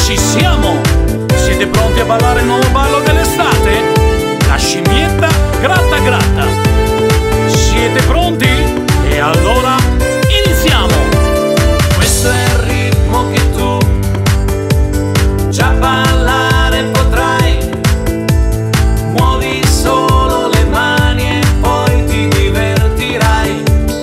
Ci siamo! Siete pronti a ballare il nuovo ballo dell'estate? La scimmietta gratta gratta! Siete pronti? E allora iniziamo! Questo è il ritmo che tu già ballare potrai. Muovi solo le mani e poi ti divertirai.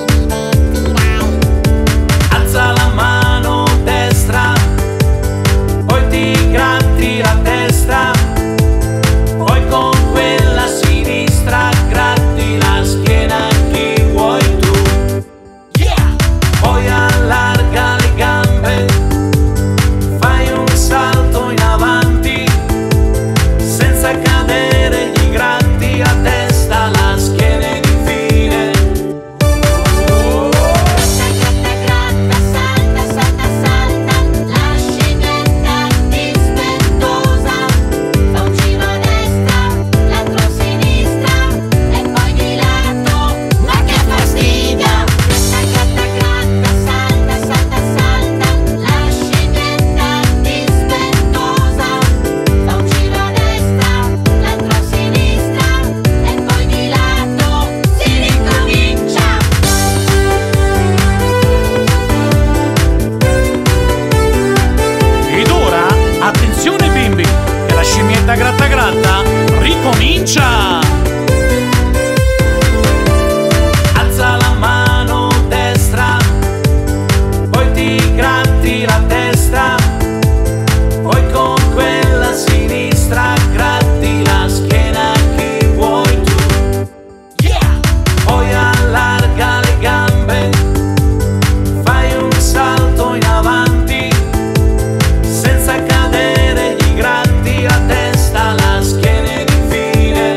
Alza la mano destra, poi ti gratti la testa, poi con quella sinistra gratti la schiena a chi vuoi tu. Poi allarga le gambe, fai un salto in avanti, senza cadere gli gratti a testa, la schiena ed infine. Gratta, salta, salta, salta, la scimmietta dispettosa. Fa un giro a destra, l'altro a sinistra e poi di lato. Ma che fastidio! Gratta, gratta, salta, salta, salta, la scimmietta dispettosa. Fa un giro a destra, l'altro a sinistra e poi di lato. Si ricomincia! Ed ora, attenzione bimbi, che la scimmietta gratta gratta ricomincia! Alza la mano destra, poi ti gratti la testa, poi con quella sinistra gratti la schiena a chi vuoi tu. Poi allarga le gambe, fai un salto in avanti, senza cadere gli gratti a testa, la schiena ed infine.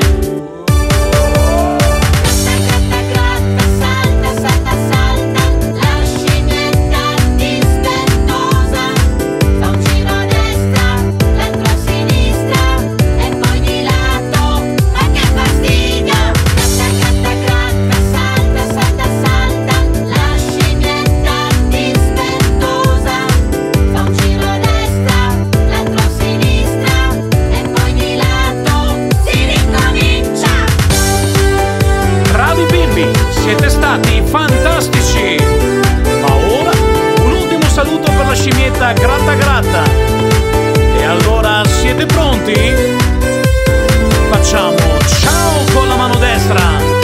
Gratta, gratta, salta, salta, salta, la scimmietta dispettosa. Fa un giro a destra, l'altro a sinistra e poi di lato. Ma che fastidio! Gratta, gratta, salta, salta, salta, la scimmietta dispettosa. Fa un giro a destra, l'altro a sinistra e poi di lato. Si ricomincia! Bravi bimbi, siete stati fantastici! Ma ora un ultimo saluto per la scimmietta gratta gratta. E allora siete pronti? Facciamo ciao con la mano destra.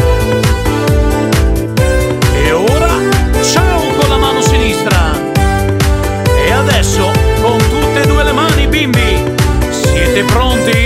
E ora ciao con la mano sinistra. E adesso con tutte e due le mani bimbi. Siete pronti?